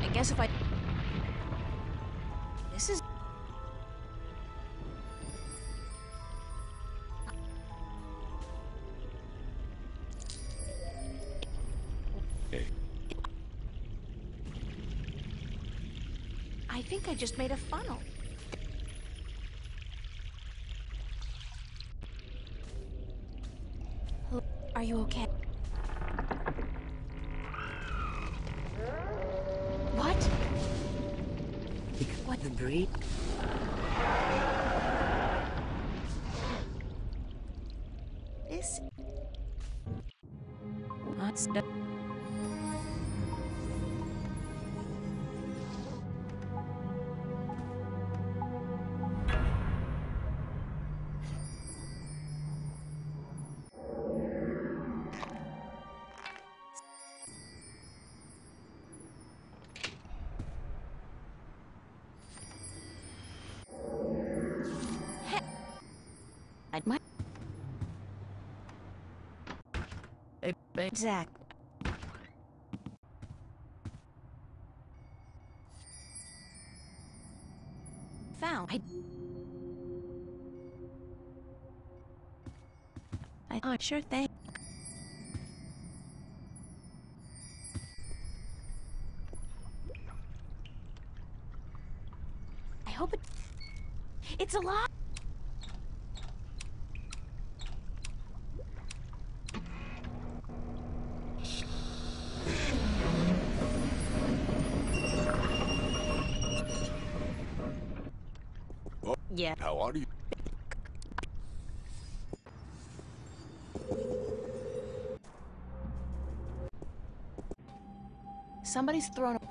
I guess if I... This is... Hey. I think I just made a funnel. Hello? Are you okay? What? What? The breed? This... What's the... I might... Exact. Found. I sure think. I hope it... It's a lot. Yeah. How are you? Somebody's thrown a...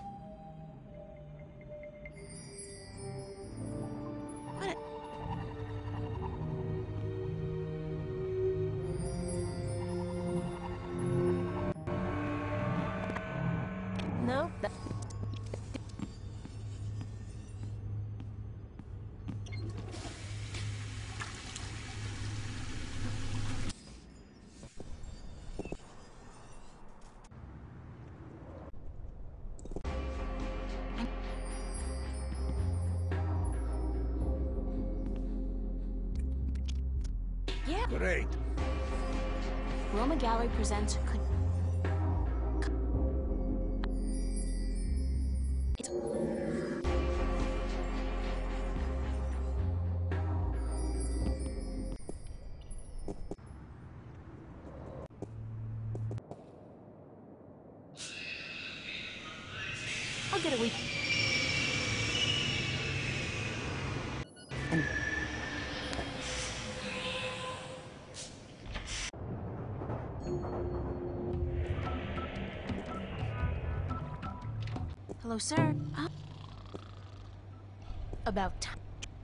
What? Nope. Yeah. Great. Roma Gallery presents... It's... I'll get a week. Hello, sir. About time.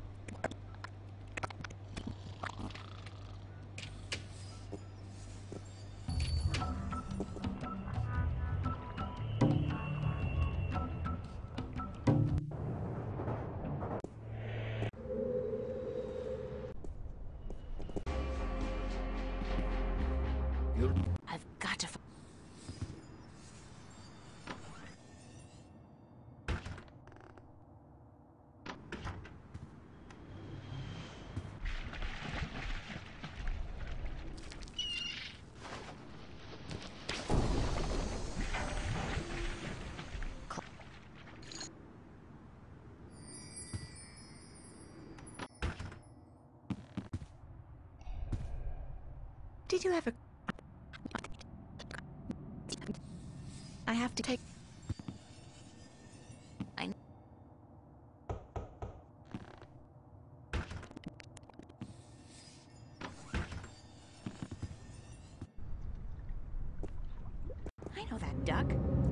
You're... I've got to... Did you ever... I have to take... I... I know that duck.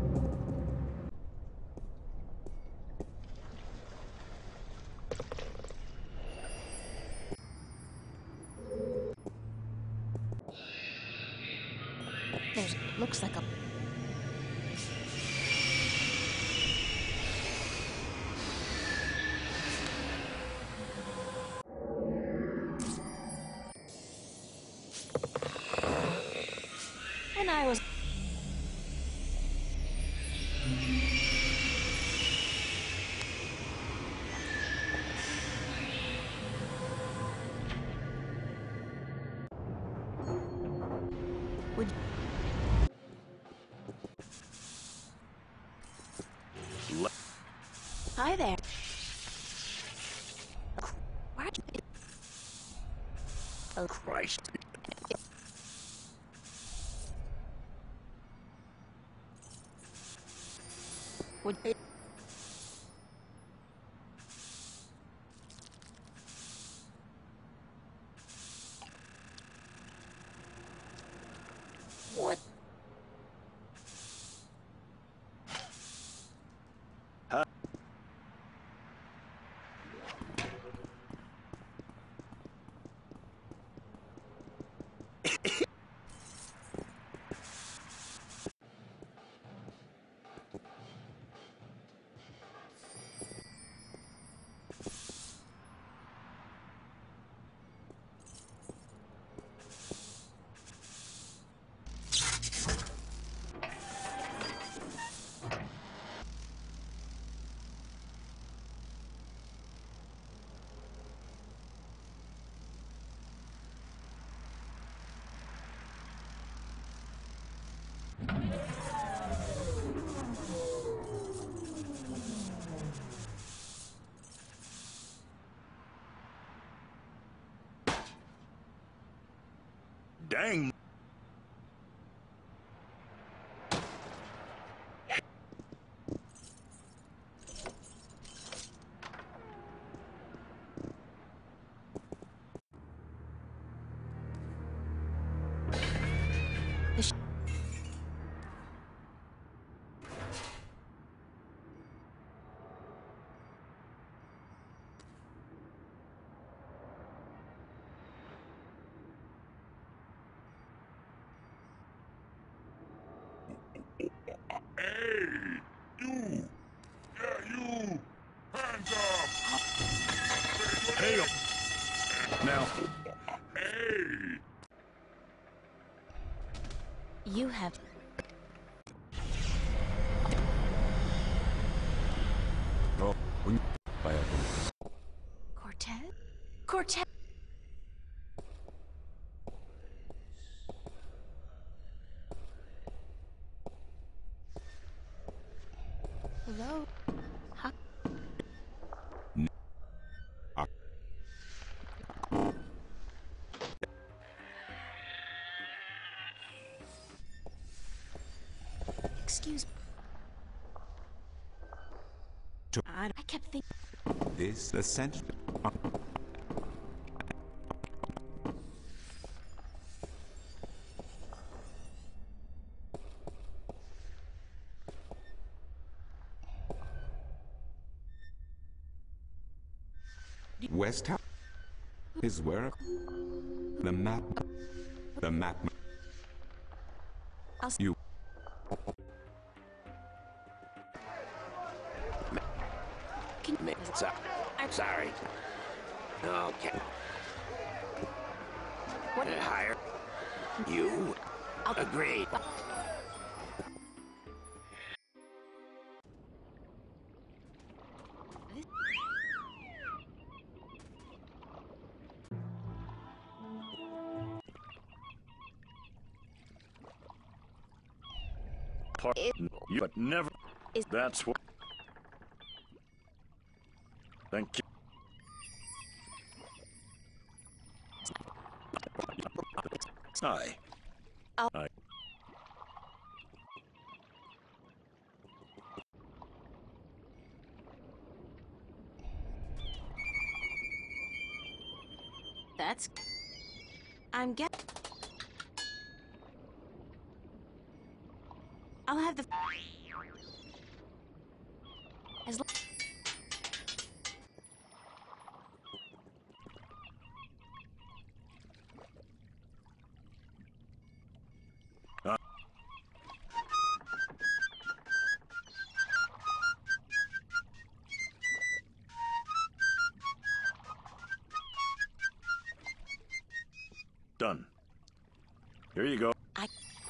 There's... looks like a... When I was... Hi there. What? Oh, Christ. Would What? Huh? Dang. Hey, you! Yeah, you! Hands up! Hey! Now. Hey! you have Oh, we... Cortez? Cortez? Hello? Huh? Excuse me. I kept thinking. This the center. West House is where the map. The map. I'll You. Can I'm sorry. Okay. What? Higher. You? I'll Agreed. You but never. Is- That's what. Thank you. Hi. I'll- That's. I'm get. I'll have the. As long. Done. Here you go. I.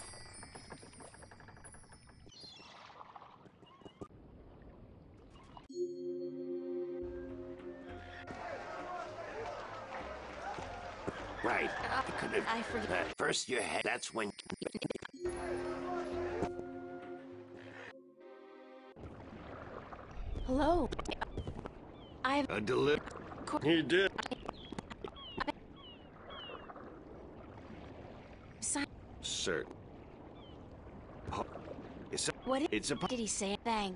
Right. I could have. I forget. That first you had. That's when. Hello. I've A deliver. He did. signed. Sir. Oh, it's a. Did he say? Thank.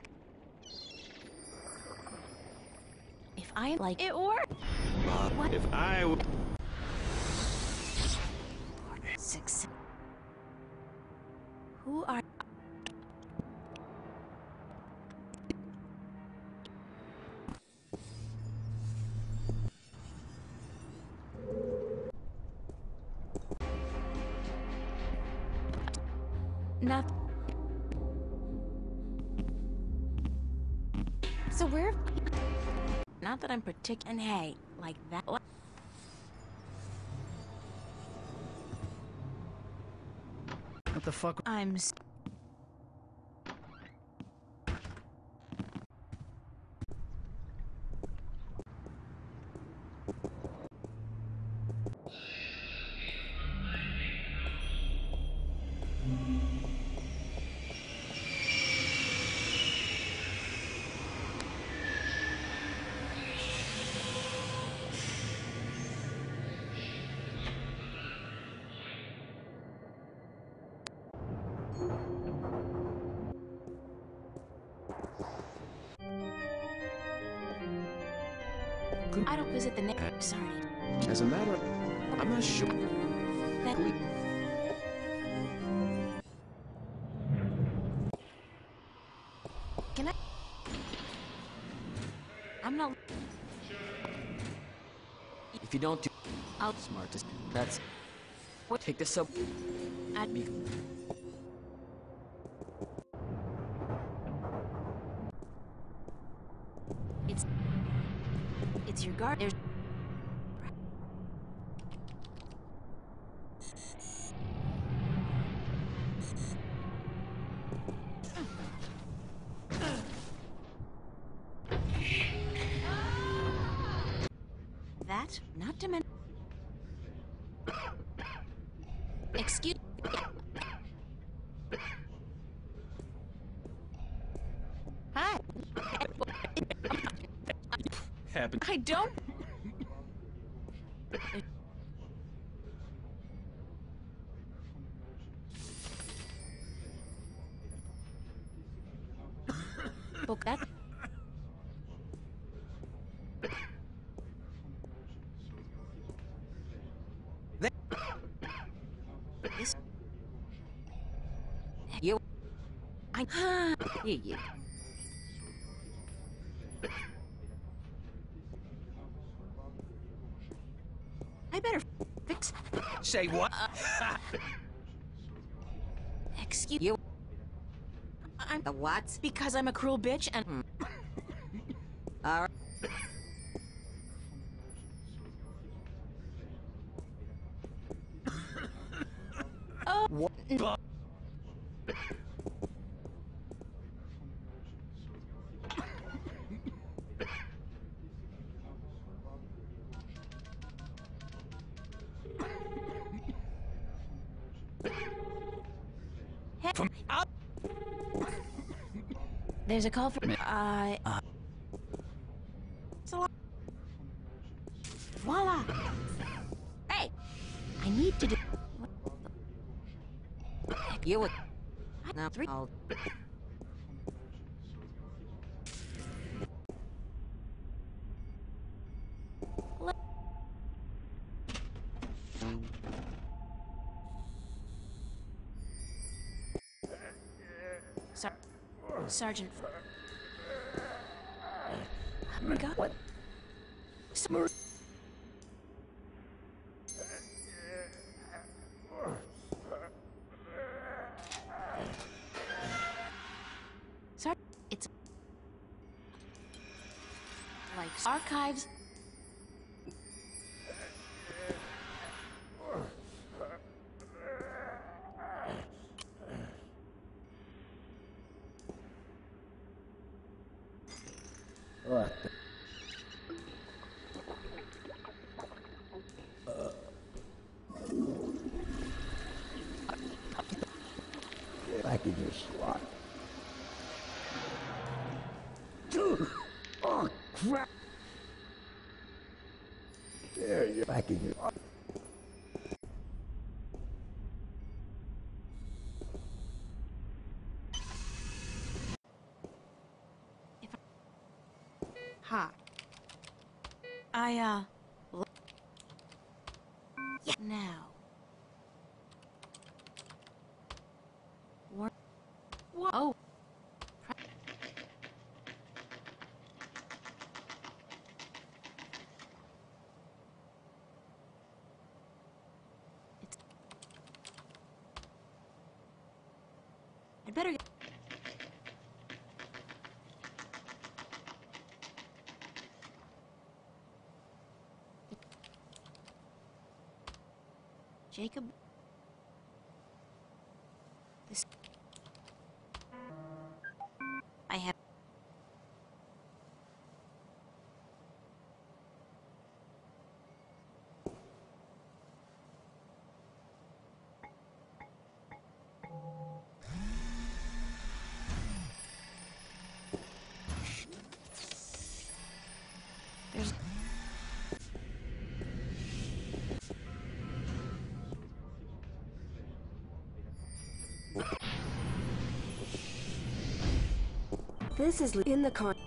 If I like it or what? If I. Success. Who are? Not. So where? Not that I'm particular. And hey, like that. What the fuck? I'm. I don't visit the Sorry. As a matter of, I'm not sure. That can I? I'm not. If you don't do, I'll smartest. That's. What? Take this up. I'd be. It's your guard. There's. That, not to mention. Excuse. Hi. Happened. I don't. Book that. This. You. I. Yeah. I better fix. Say what? Excuse you. I'm the what? Because I'm a cruel bitch and. All right. Oh. What? From out. There's a call for. It's a lot. Voila. Hey, I need to do. You would. Now 3. I'll. Sergeant. Oh my God. What? Sorry, it's like archives. What? Back in your slot. Oh, crap! There you're back in your... Hi. Yeah, now. Whoa. Oh. I'd better get... Jacob... This... I have... There's... This is in the car.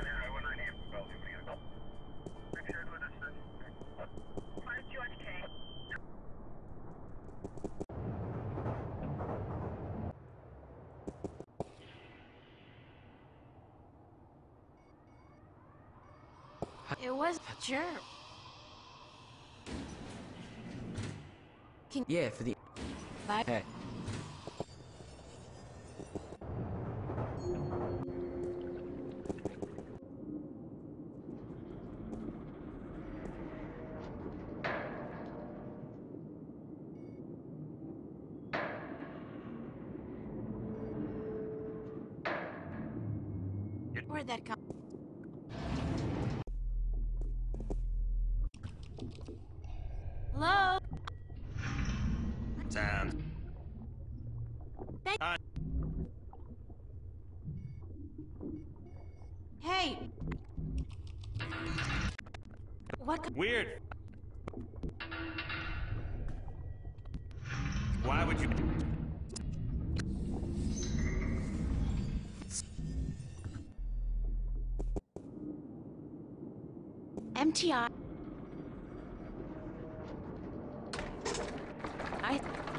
It was... Sure. Yeah, for the... Bye. Hey. Where'd that come... Hello? Sounds. Hey! What... Weird. Why would you... MTI... I...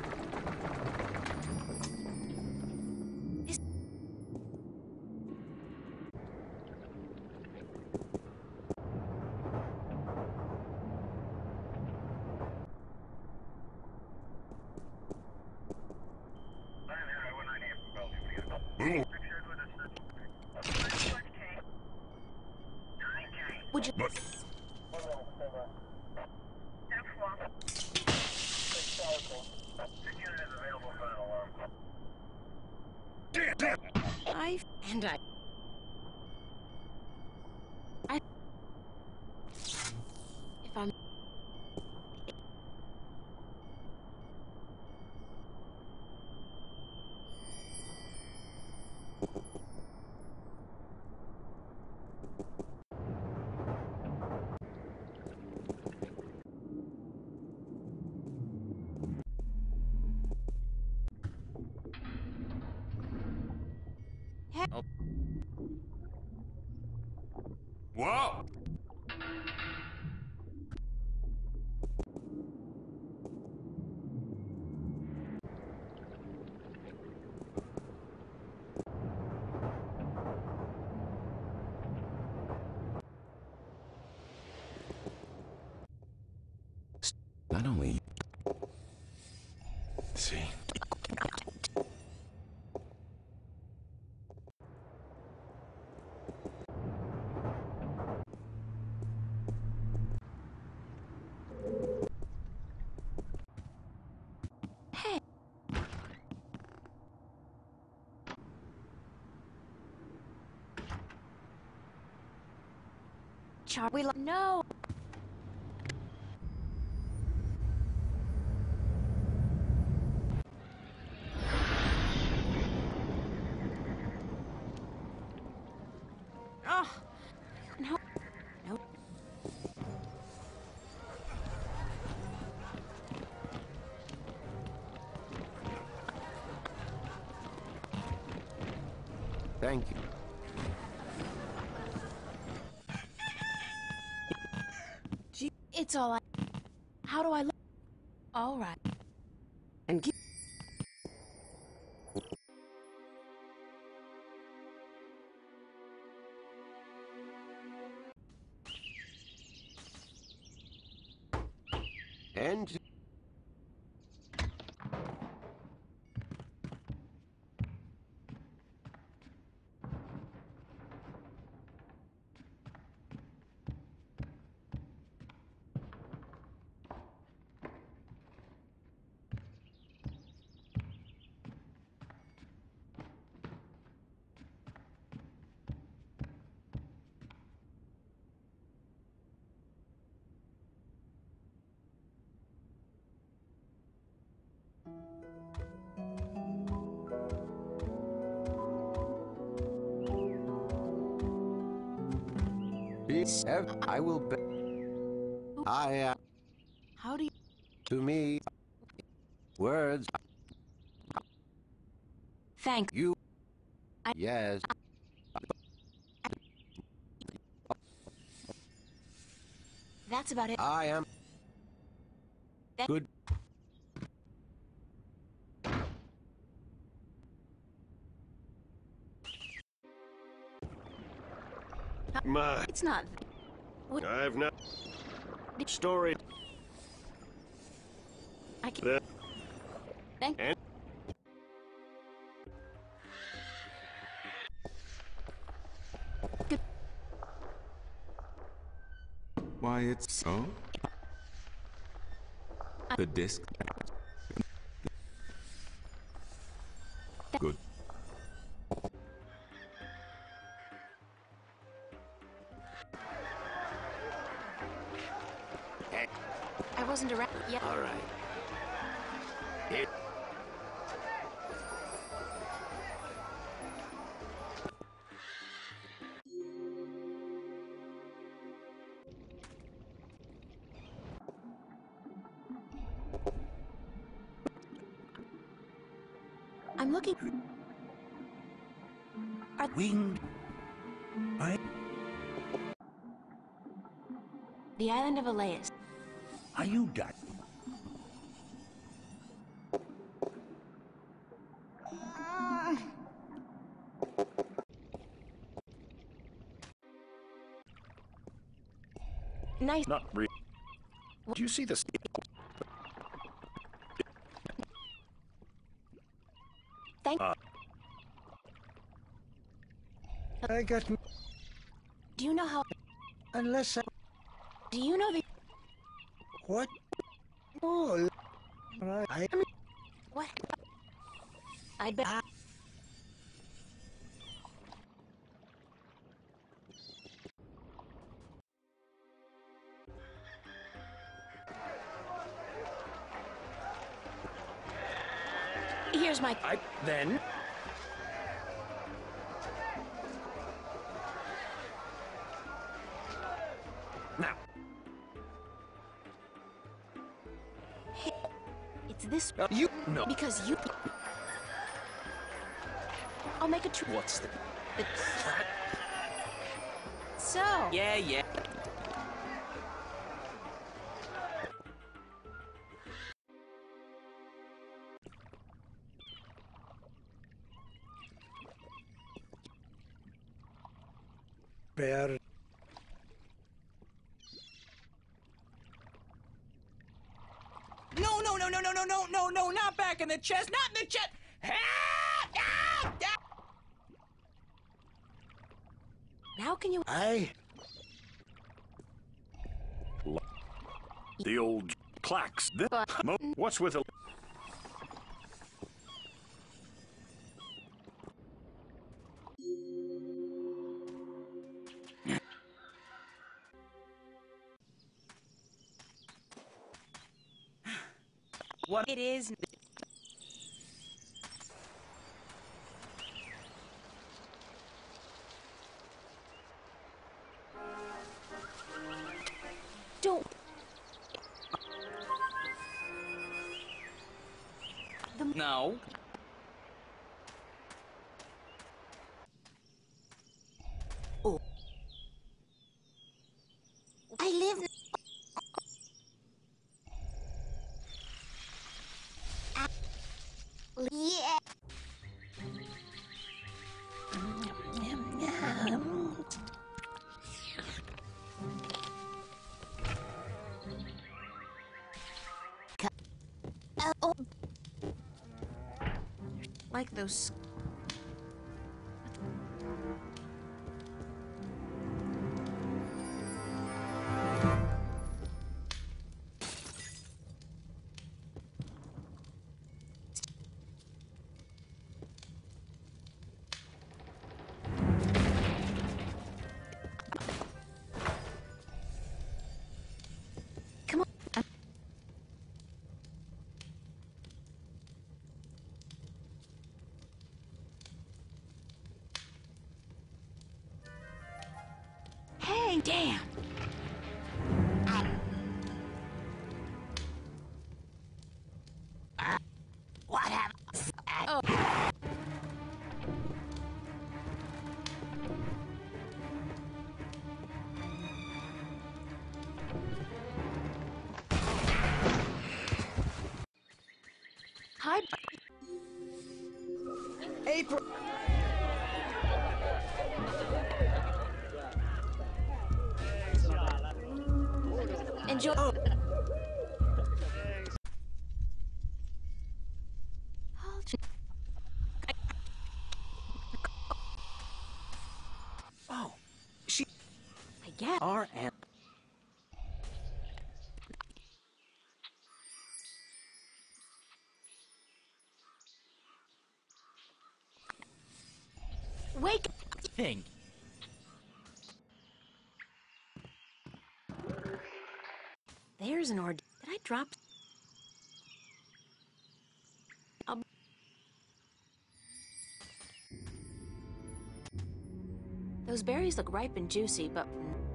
Would you... I... And I... If I'm... Hey. Oh. Whoa! Not only... See? Hey. Charlie... No! Ugh! No. No. Thank you. Gee, it's all I... How do I look? All right. And get And I will bet. How do you... To me, words, Thank you, I- yes. That's about it. I am That- good. My, It's not... I've not story I can... that Thank... and Why, it's... Oh? The disc... Good. I wasn't around yet. all right. It, I'm looking... Are... Wing. The island of Elias. Are you done? Nice. not real. Do you see this? Thank... I got... Do you know how... Unless I... Do you know the... What? Oh, I mean... What? I bet... Here's my... Then... Now, It's this... you know. Because you... I'll make a trip. What's the... So... Yeah, yeah. Bear. No, no, no, no, no, no, no, no, no, not back in the chest, not in the chest! How can you... The old clacks. But... What's with a... What it is... Don't. No. I live. Yeah. Oh. Like those. Come on. Hey, damn. What happened? Oh. Hi. April. Enjoy. Oh, she. I guess. R and. Wake. Thing. There's an order. Did I drop? Those berries look ripe and juicy, but.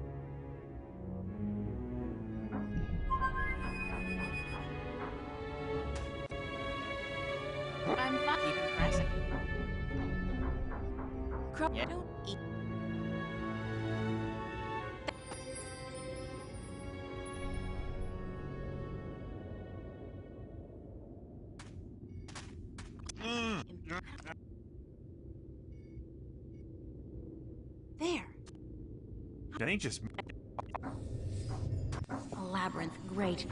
I'm fine. Keep it pressing. Yeah. Don't eat. There. It ain't just me. A labyrinth. Great.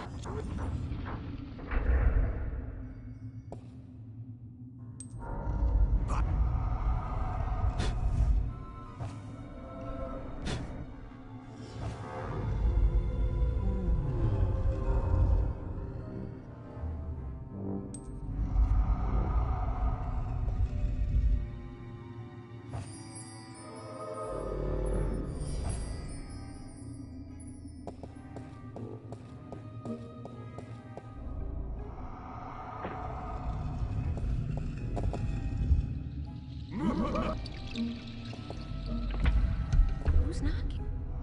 Who's knocking?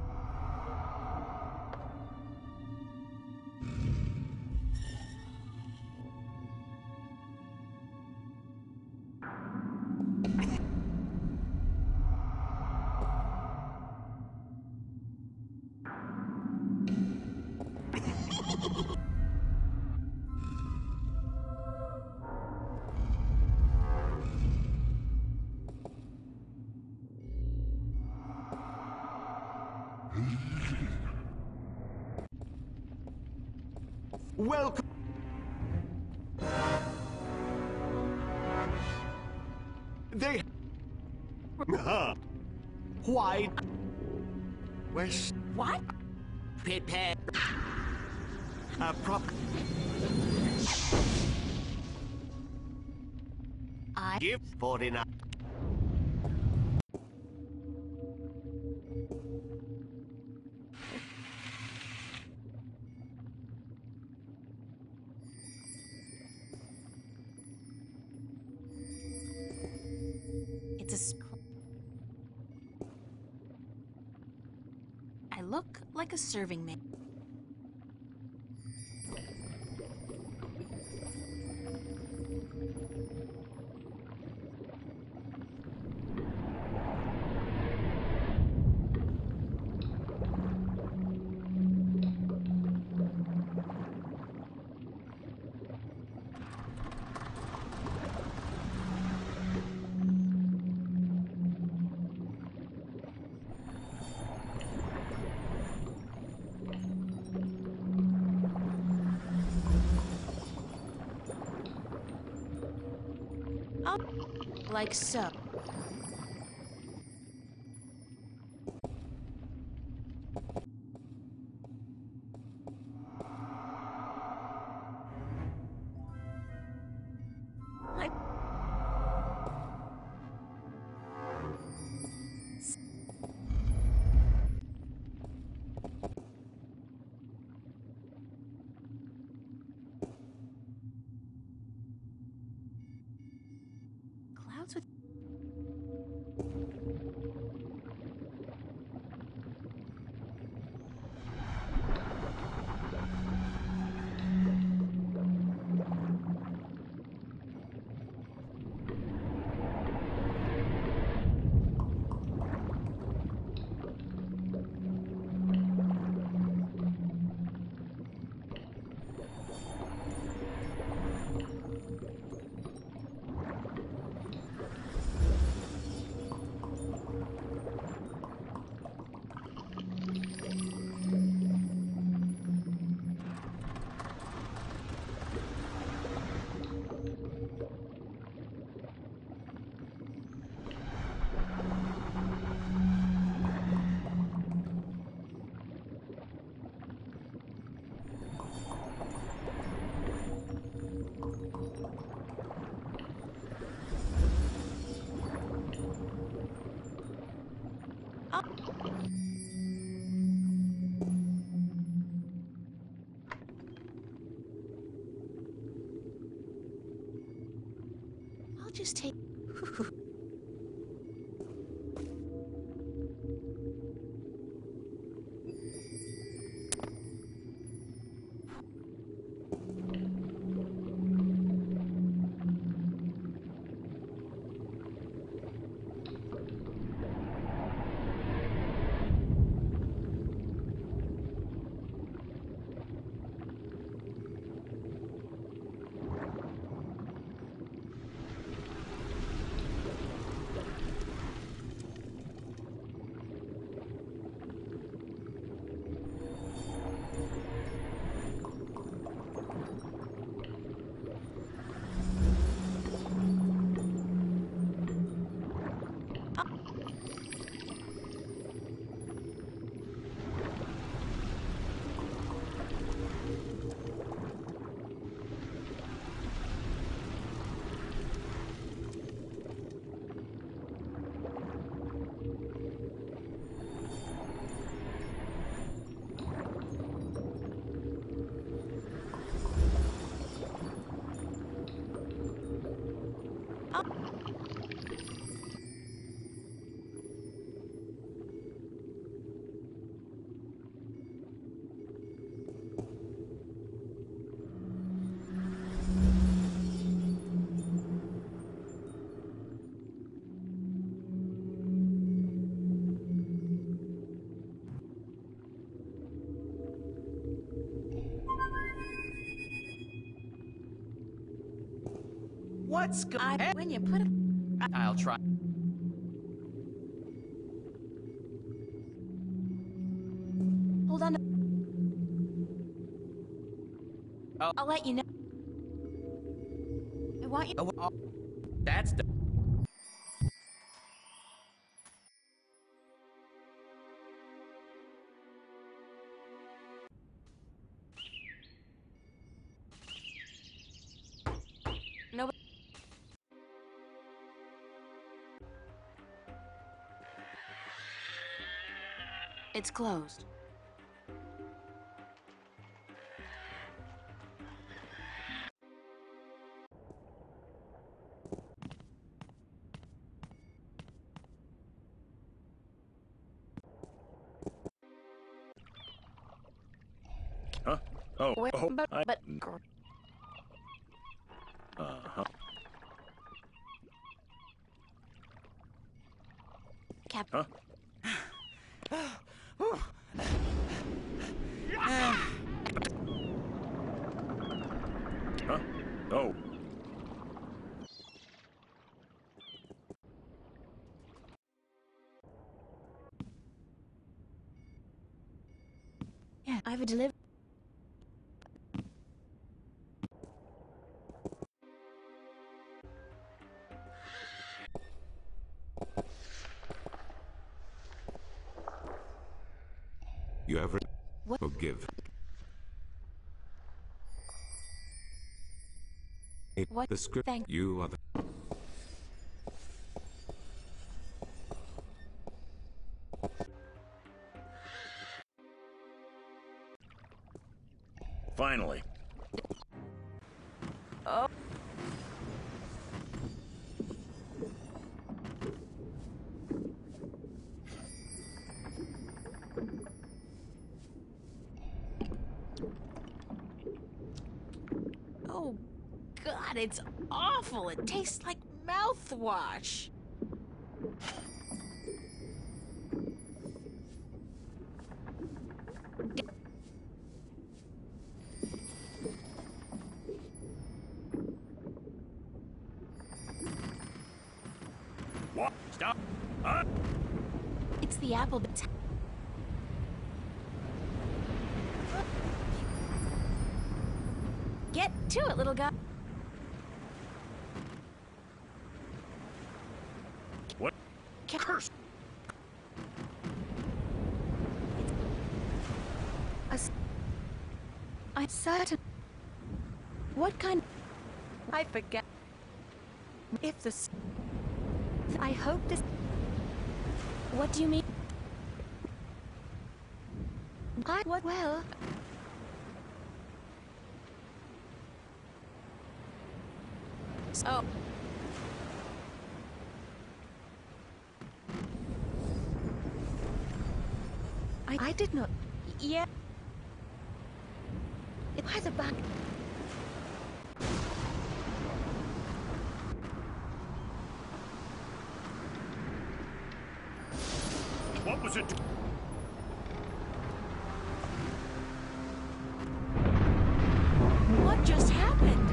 Welcome. They. Why? West. What? Prepare. Prop. I. Give 49. It's a. I look like a serving man. Like so. Clouds with... I'll just take... What's when you put it... I'll try. Hold on. I'll let you know. I want you... Oh, that's the... No. It's closed. Huh? Oh, Wait, oh, but... I... Uh-huh. Cap... Huh? Huh? Oh. Yeah, I have a delivery. You ever What? forgive? What? The script. Thank You are the. Finally. Oh. Oh, God, it's awful. It tastes like mouthwash. What? Stop. Huh? It's the apple bit. Get to it, little guy. What? Curse! I'm certain. What kind? I forget. If the. I hope this. What do you mean? What? Well. So. I did not. Yeah. It has a back. What was it? What just happened?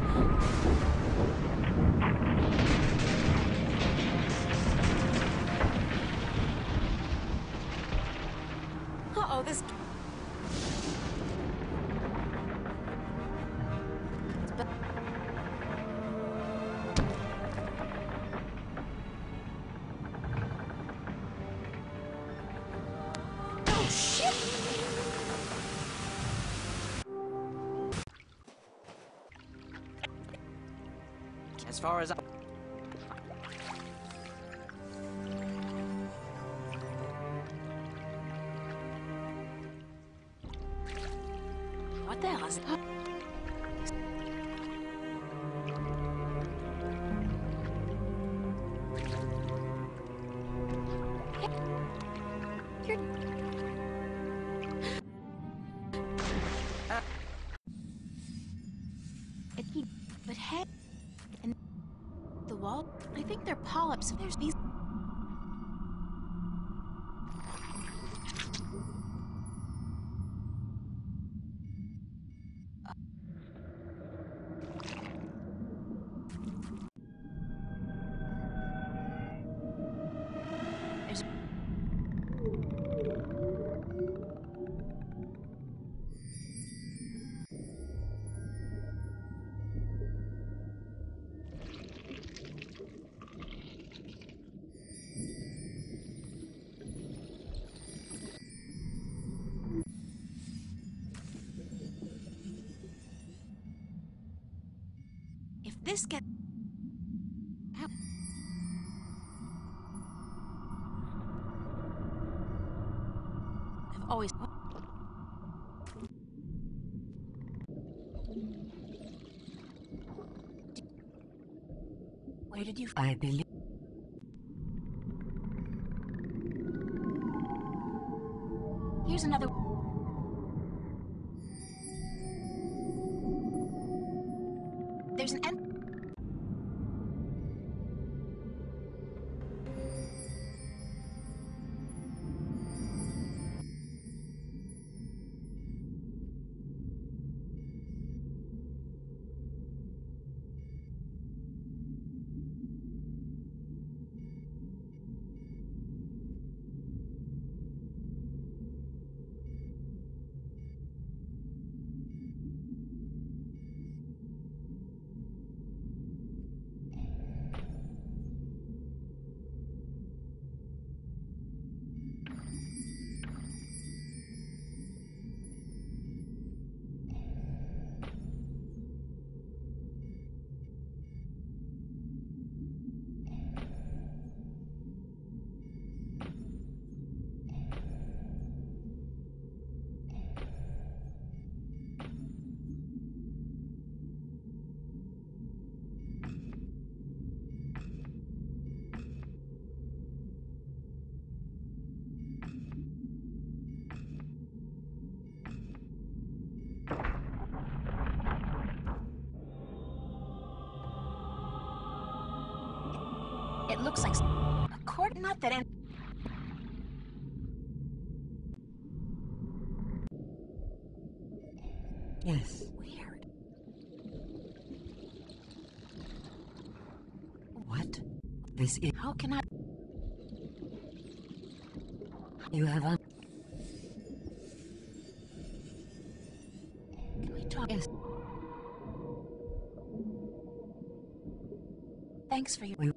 Uh-oh, this... Oh, shit! As far as I... What the hell is it? But hey, and the wall, I think they're polyps. There's these. There's. If this gets out, I've always. Where did you? I believe. Here's another. There's an end. looks like a court. Not that any. Yes. Weird. What? This is... How can I? You have un... Can we talk? Yes. Thanks for your. We...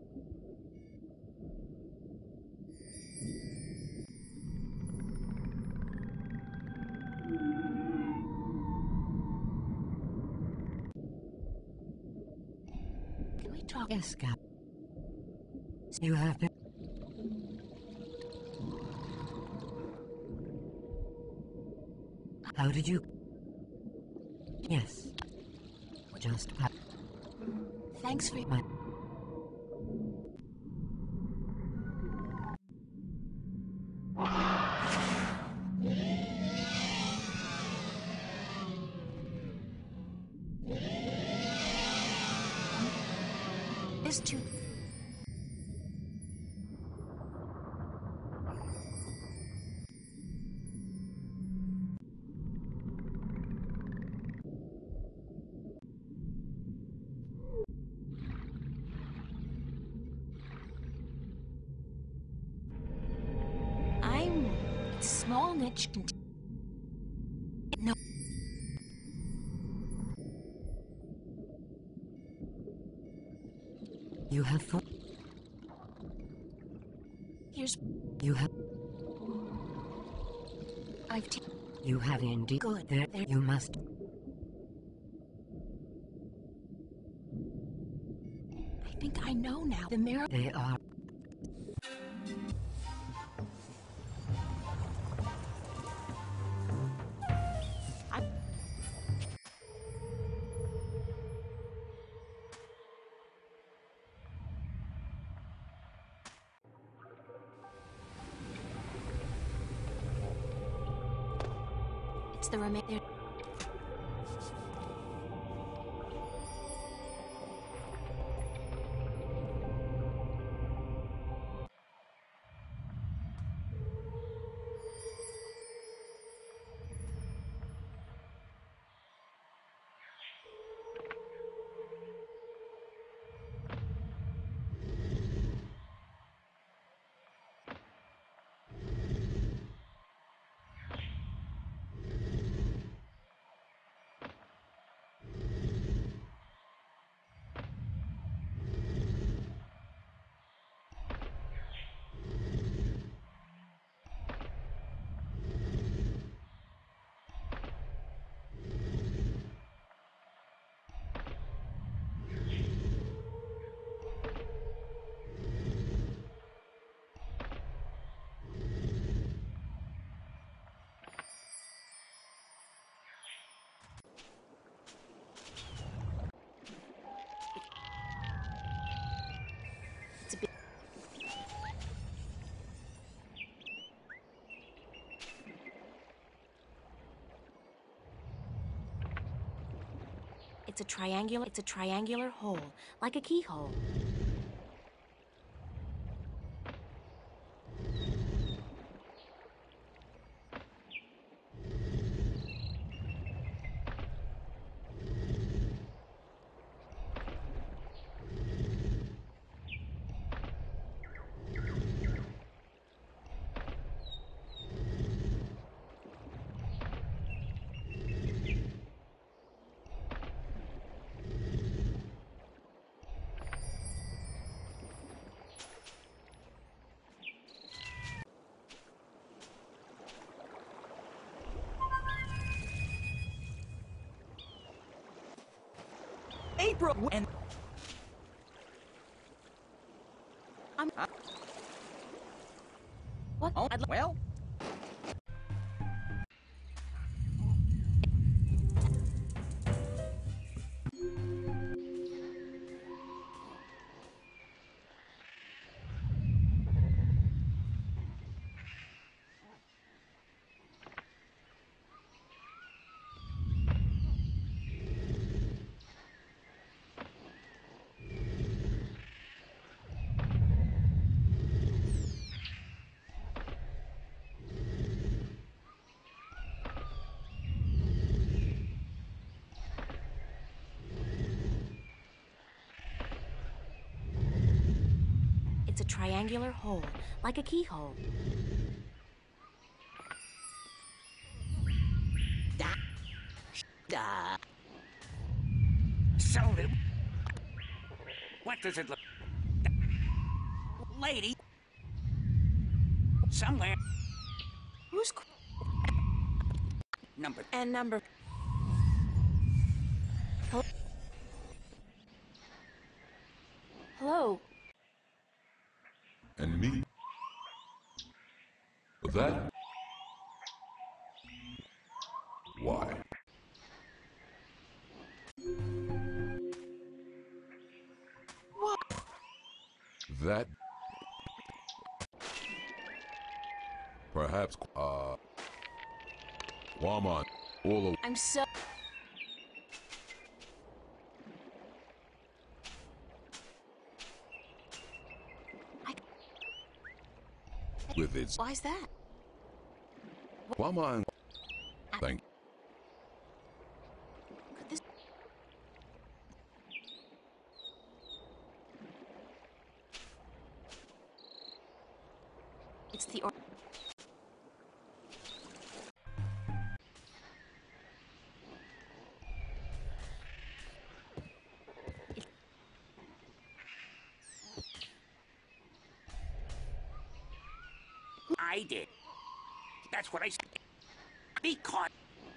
Can we talk? Yes, Cap. You have been... How did you... Yes. Just... Thanks for My... this too. I'm small niche. No. You have thought... Here's. You have... I've. You have indeed... Good. There, you must... I think I know now. The mirror. They are... It's the remainder. It's a triangular hole, like a keyhole. April and I'm. What? oh, well. It's a triangular hole, like a keyhole. So, what does it look? Lady, somewhere. Who's Number. and number? Hello. And me? That? Why? What? That? Perhaps, Waman, all I'm so. with its Why's that? Waman. Thank Could this? It's the. I did. That's what I said. Because.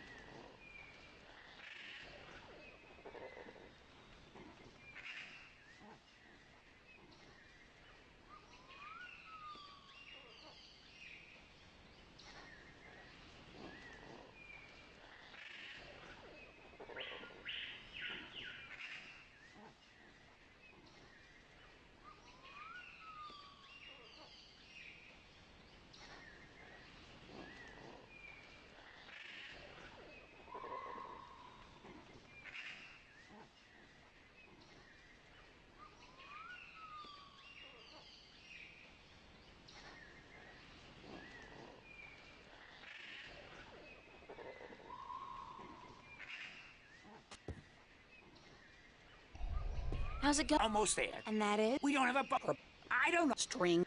How's it go? Almost there. And that is. We don't have a book. I don't know. String.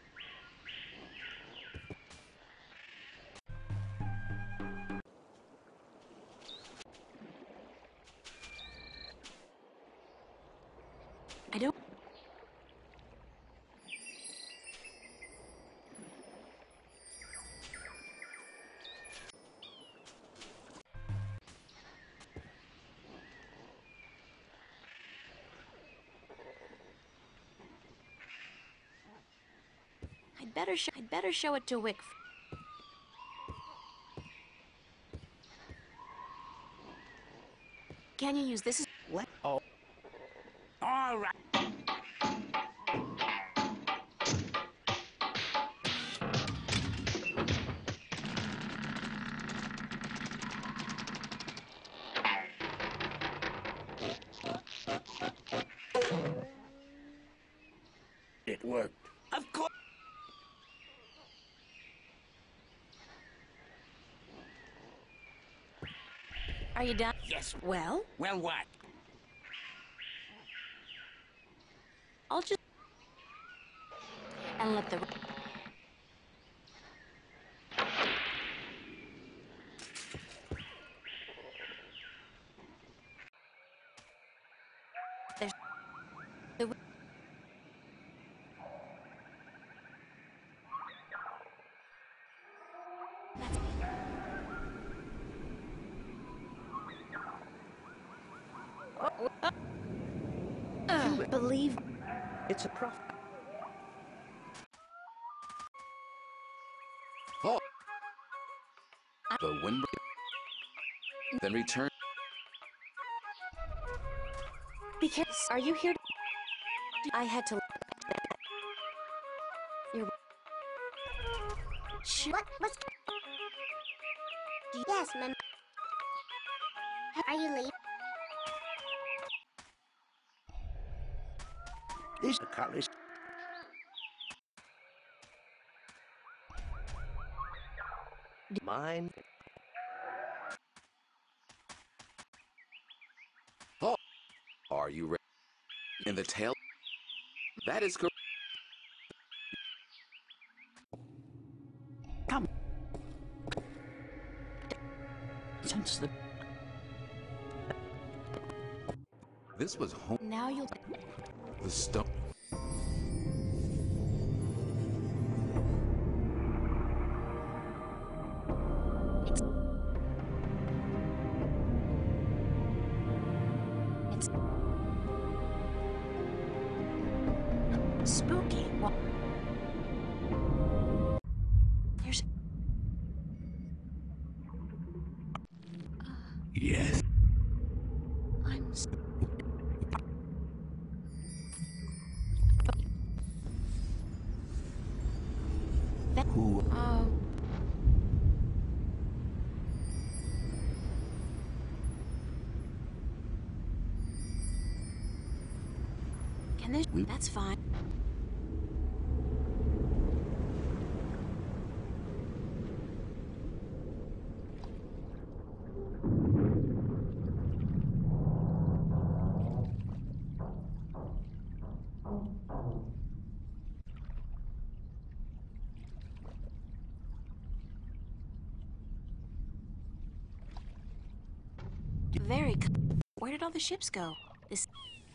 I don't. I'd better show it to Wick. Can you use this as What? Oh. All right. It worked. Of course. Are you done? Yes. Well, Well, what? I'll just and let the there's the believe It's a profit. Oh, the wind. Then return. because are you here? I had to. You're. What was? Yes, ma'am. Are you leaving? This the cutlass. Mine. Oh, are you ready? In the tail. That is correct. Since the This was home. Now you'll. The stone. It's spooky. There's. Yes. I'm. Who? Can this? That's fine. Very. Where did all the ships go? This.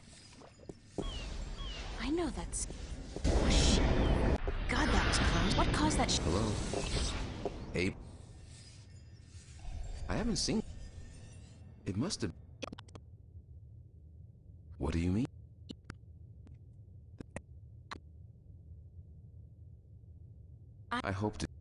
I know that's. Oh, shit. God, that was close. What caused that? Hello? Hey. I haven't seen. It must have. What do you mean? I hope to.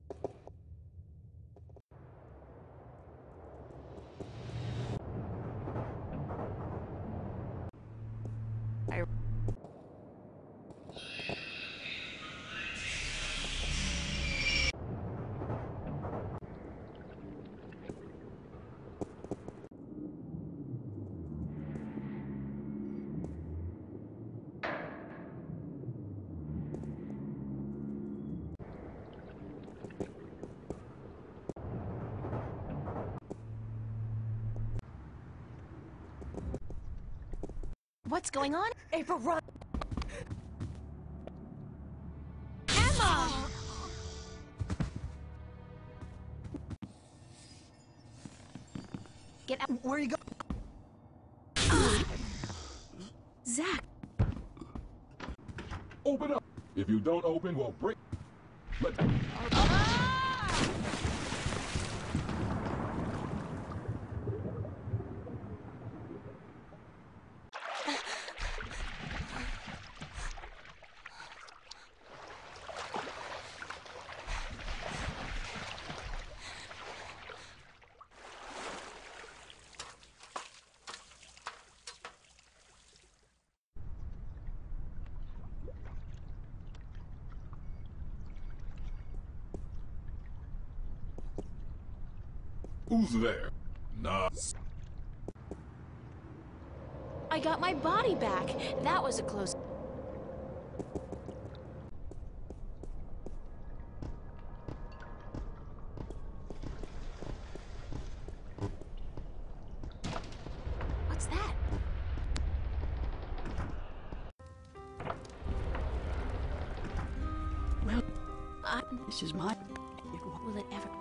What's going on? Ava, run! Emma! Get out. where you go? Zach. Open up. If you don't open, we'll break. Let's. Who's there? Nah. I got my body back. That was a close. What's that? Well, this is my. Will it ever?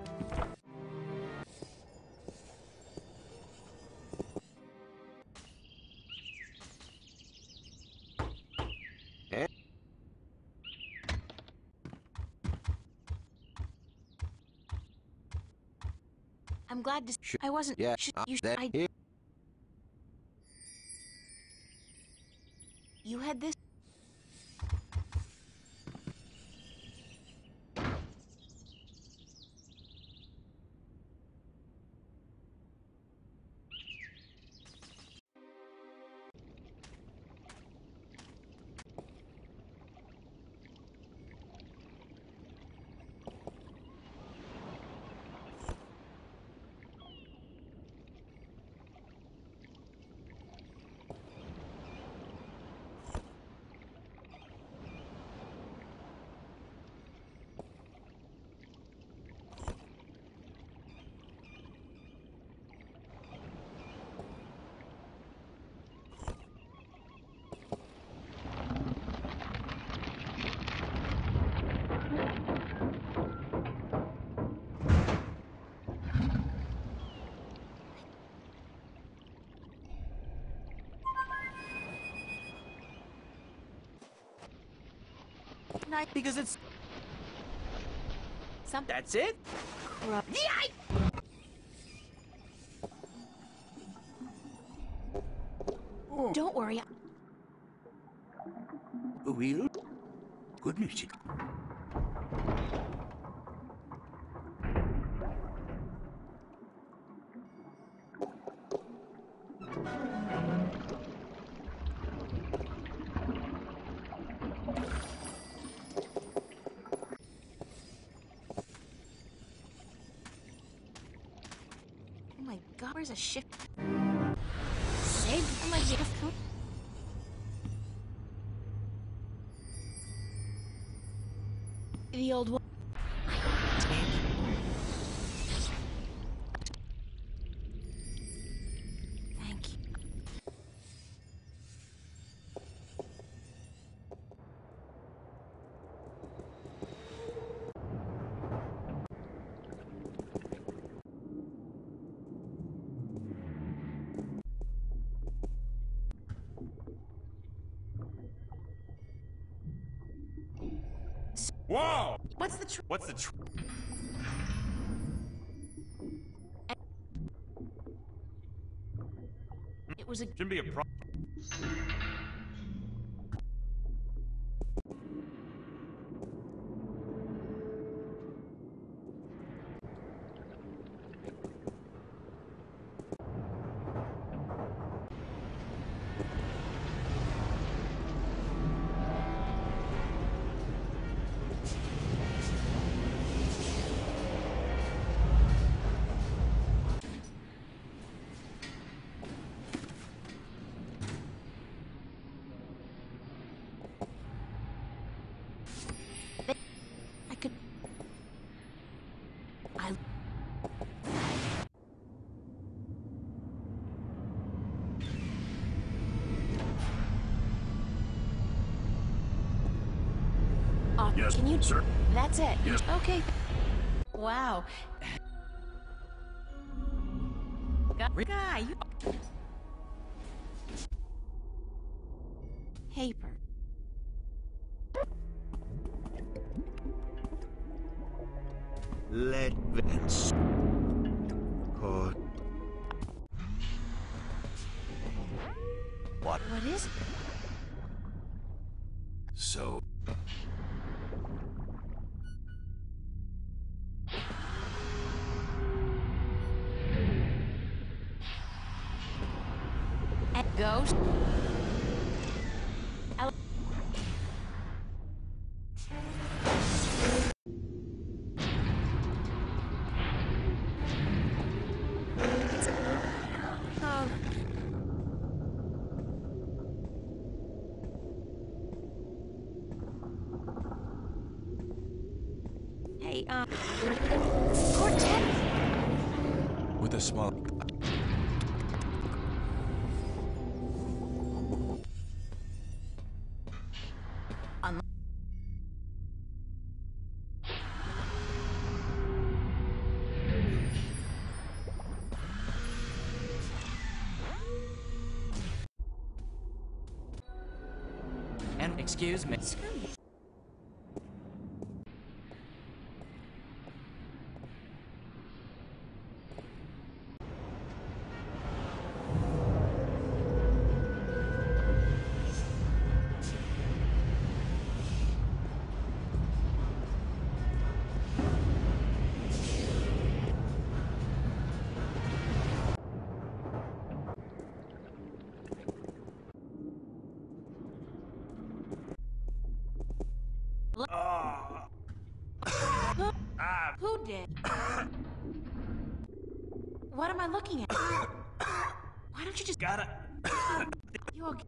I'm glad to. I wasn't. Yeah, I. You had this. Night because it's that's it? Don't worry. Will? Good music. Oh my god, where's a shift? Save? I'm like, the old one. Thank you. Whoa! What's the What's the It was a Shouldn't be a problem. I could. I. Yes, Can you? sir. That's it. Yes. Okay. Wow. Guy, you. Paper. Let Vince. Caught. What is it? So. Ghost. Oh. Hey, Cortez. With a small. And excuse me. Who did? What am I looking at? Why don't you just Gotta. you okay?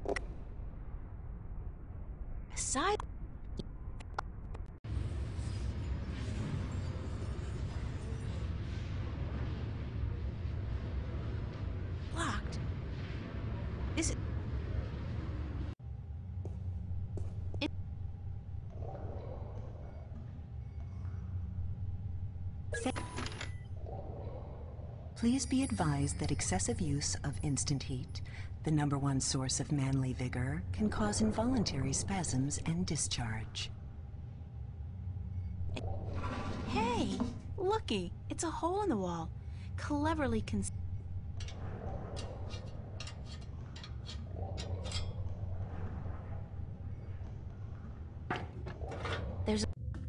Aside. This is... Please be advised that excessive use of instant heat, the #1 source of manly vigor, can cause involuntary spasms and discharge. Hey, looky, it's a hole in the wall. Cleverly There's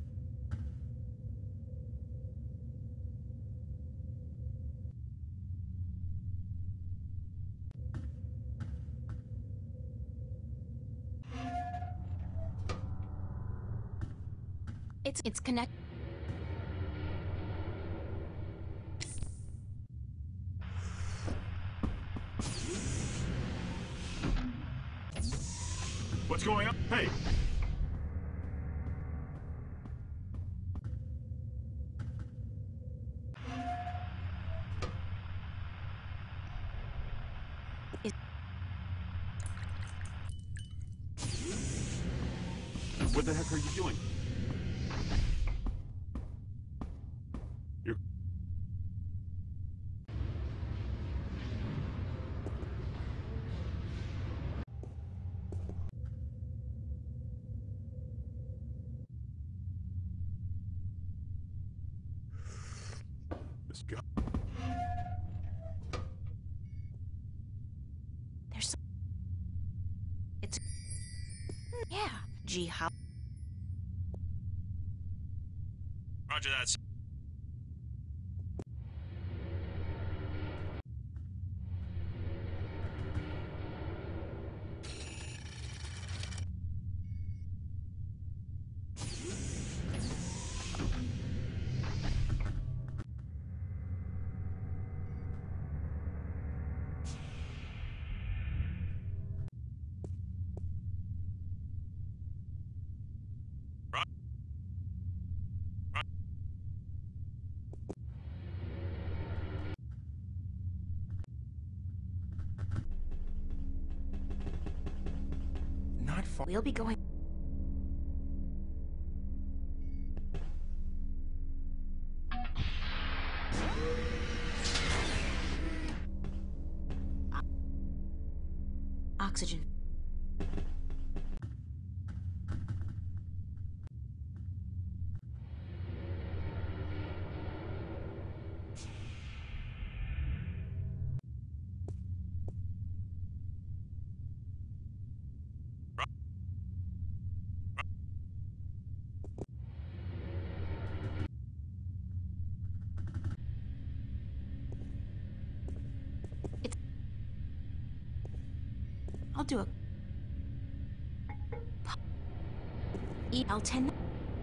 It's connected. What's going on? Hey! What the heck are you doing? You're... This guy... There's some... It's... Yeah, gee, how... Roger that. Not far. We'll be going... Oxygen. I'll do a... EL10...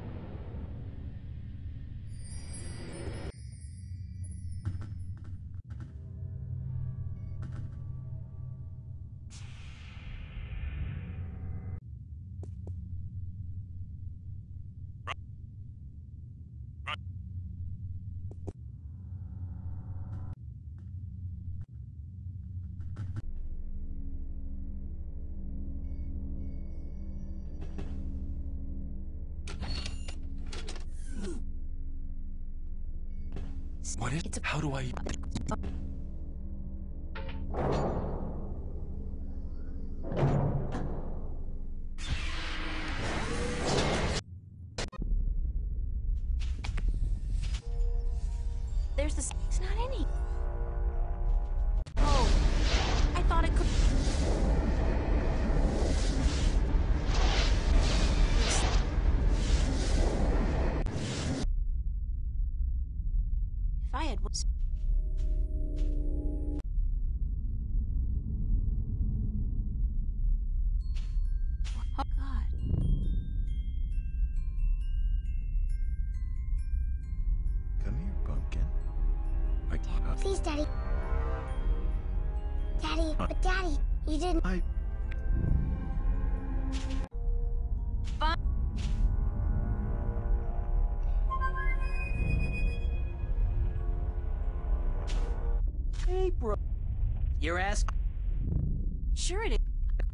What is... How do I... There's this... It's not any... Oh, I thought it could... If I had... Oh, God. Come here, pumpkin. Please, Daddy. Daddy, but Daddy, you didn't... Fine. Hey, bro. Your ass... Sure it is.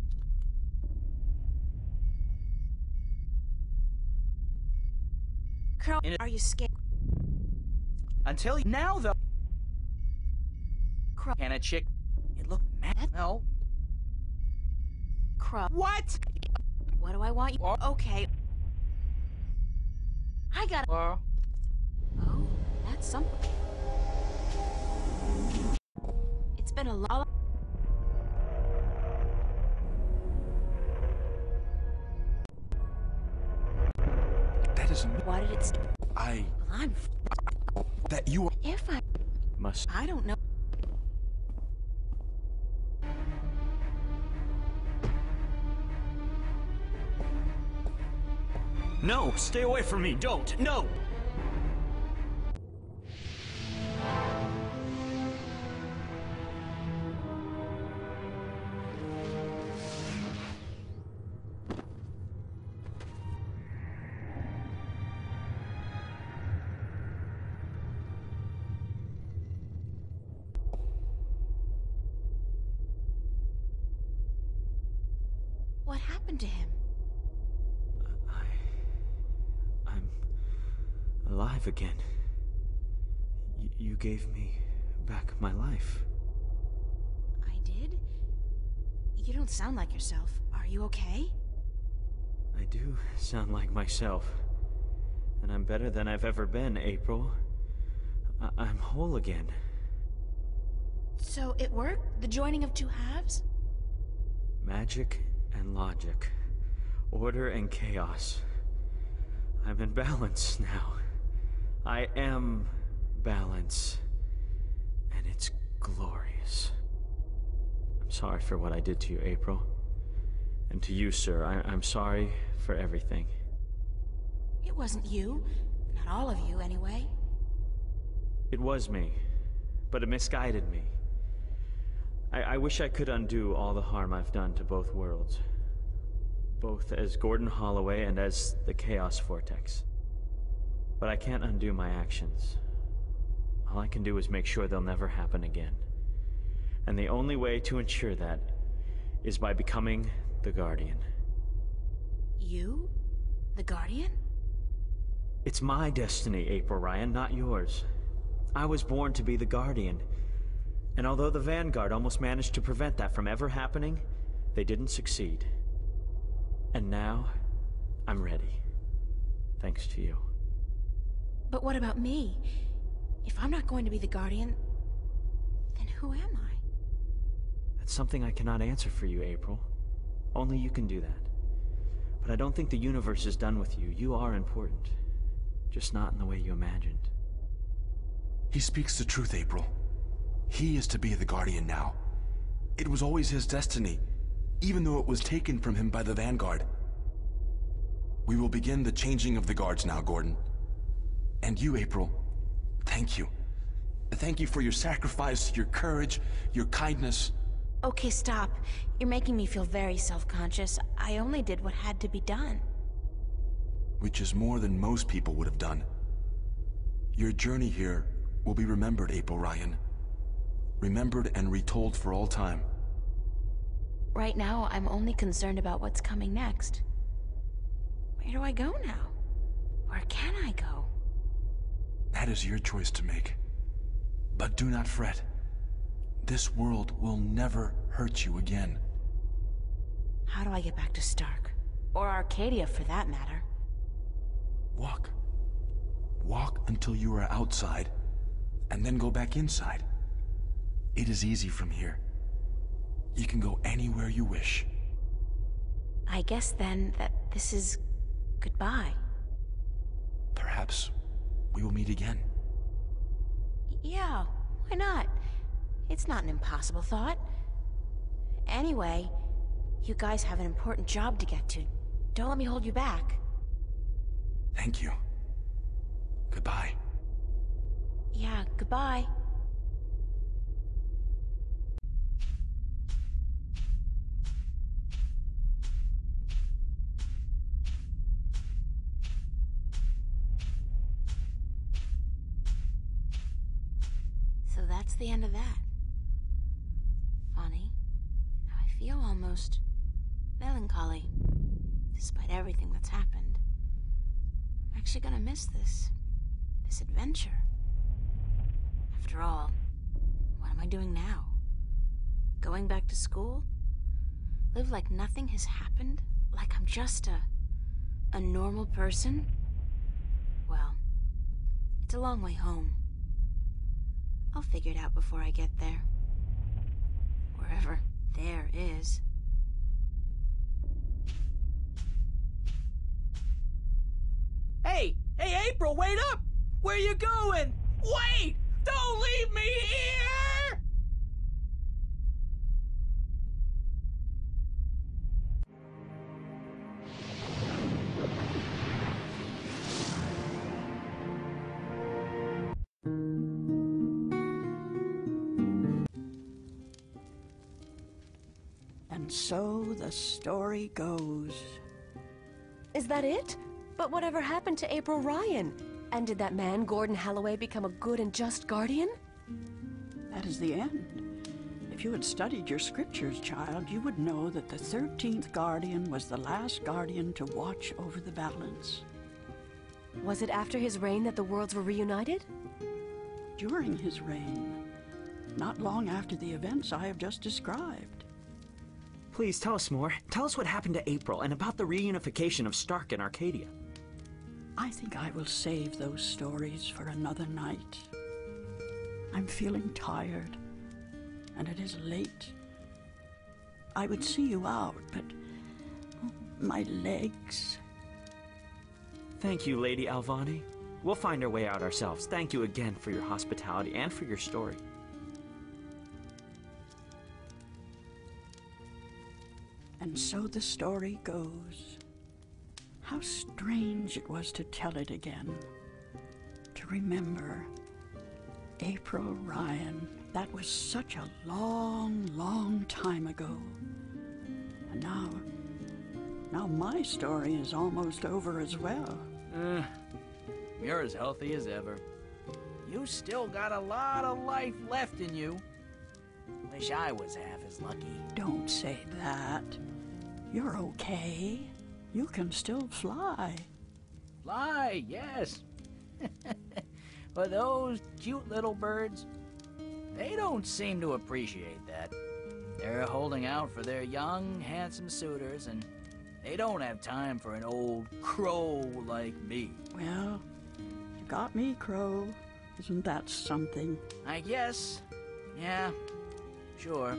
Carl, are you scared? Until now, though. Can a chick? It looked mad. No. Crow. What? What do I want you? Okay. I got. Oh, that's something. It's been a long. That isn't me. Why did it? I. Well, I'm. That you are. If I Must. I don't know. No, stay away from me. Don't. No. What happened to him? I'm alive again. You gave me back my life. I did? You don't sound like yourself. Are you okay? I do sound like myself. And I'm better than I've ever been, April. I'm whole again. So it worked? The joining of two halves? Magic and logic. Order and chaos. I'm in balance now. I am balance. And it's glorious. I'm sorry for what I did to you, April. And to you, sir, I'm sorry for everything. It wasn't you. Not all of you, anyway. It was me, but it misguided me. I wish I could undo all the harm I've done to both worlds. Both as Gordon Holloway and as the Chaos Vortex. But I can't undo my actions. All I can do is make sure they'll never happen again. And the only way to ensure that is by becoming the Guardian. You? The Guardian? It's my destiny, April Ryan, not yours. I was born to be the Guardian. And although the Vanguard almost managed to prevent that from ever happening, they didn't succeed. And now, I'm ready. Thanks to you. But what about me? If I'm not going to be the Guardian, then who am I? That's something I cannot answer for you, April. Only you can do that. But I don't think the universe is done with you. You are important. Just not in the way you imagined. He speaks the truth, April. He is to be the Guardian now. It was always his destiny, even though it was taken from him by the Vanguard. We will begin the changing of the guards now, Gordon. And you, April, thank you. Thank you for your sacrifice, your courage, your kindness. Okay, stop. You're making me feel very self-conscious. I only did what had to be done. Which is more than most people would have done. Your journey here will be remembered, April Ryan. Remembered and retold for all time. Right now, I'm only concerned about what's coming next. Where do I go now? Where can I go? That is your choice to make. But do not fret. This world will never hurt you again. How do I get back to Stark? Or Arcadia, for that matter? Walk. Walk until you are outside, and then go back inside. It is easy from here. You can go anywhere you wish. I guess then that this is goodbye. Perhaps we will meet again. Yeah, why not? It's not an impossible thought. Anyway, you guys have an important job to get to. Don't let me hold you back. Thank you. Goodbye. Yeah, goodbye. So that's the end of that. Funny. Now I feel almost melancholy, despite everything that's happened. I'm actually gonna miss this adventure. After all, what am I doing now? Going back to school? Live like nothing has happened? Like I'm just a normal person? Well, it's a long way home. I'll figure it out before I get there. Wherever there is. Hey, April, wait up! Where you going? Wait! Don't leave me here! And so the story goes. Is that it? But whatever happened to April Ryan? And did that man, Gordon Holloway, become a good and just guardian? That is the end. If you had studied your scriptures, child, you would know that the 13th guardian was the last guardian to watch over the balance. Was it after his reign that the worlds were reunited? During his reign. Not long after the events I have just described. Please tell us more. Tell us what happened to April and about the reunification of Stark and Arcadia. I think I will save those stories for another night. I'm feeling tired, and it is late. I would see you out, but my legs... Thank you, Lady Alvani. We'll find our way out ourselves. Thank you again for your hospitality and for your story. And so the story goes. How strange it was to tell it again. To remember April Ryan. That was such a long, long time ago. And now my story is almost over as well. You're as healthy as ever. You still got a lot of life left in you. Wish I was half as lucky. Don't say that. You're okay. You can still fly. Fly, yes. But those cute little birds, they don't seem to appreciate that. They're holding out for their young, handsome suitors, and they don't have time for an old crow like me. Well, you got me, Crow. Isn't that something? I guess. Yeah, sure.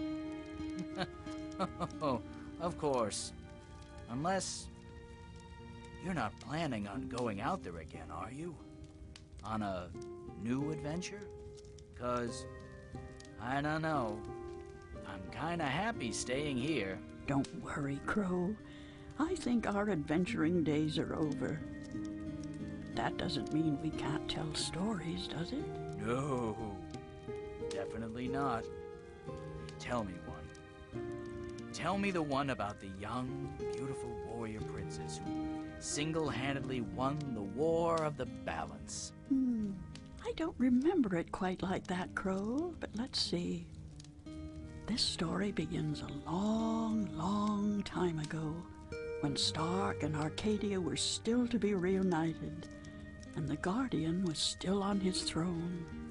Of course. Unless... you're not planning on going out there again, are you? On a new adventure? 'Cause, I don't know. I'm kinda happy staying here. Don't worry, Crow. I think our adventuring days are over. That doesn't mean we can't tell stories, does it? No, definitely not. Tell me one. Tell me the one about the young, beautiful warrior princess who single-handedly won the War of the Balance. I don't remember it quite like that, Crow, but let's see. This story begins a long, long time ago, when Stark and Arcadia were still to be reunited, and the Guardian was still on his throne.